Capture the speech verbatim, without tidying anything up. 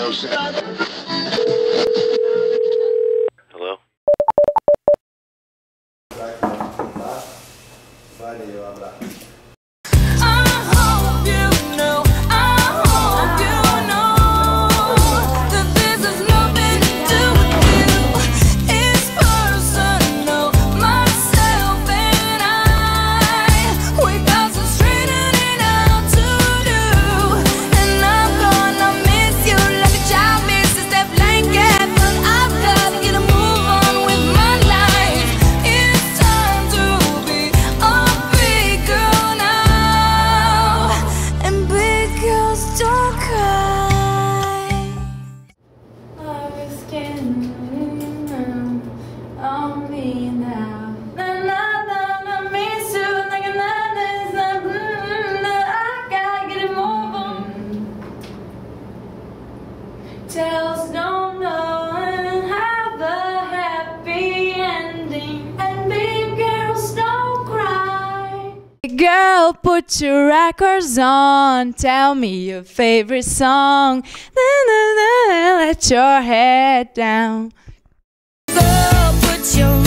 Hello? Tells no one have a happy ending, and big girls don't cry. Girl, put your records on. Tell me your favorite song. Na, na, na, let your head down. Girl, put your